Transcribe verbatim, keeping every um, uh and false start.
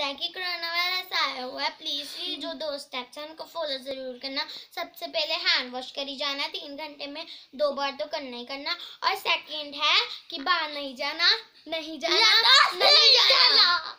पता है कि कोरोना वायरस आया हुआ है, प्लीज ये जो दो स्टेप्स हैं उनको फॉलो जरूर करना। सबसे पहले हैंड वॉश करी जाना, तीन घंटे में दो बार तो करना ही करना। और सेकंड है कि बाहर नहीं जाना, नहीं जाना, नहीं जाना।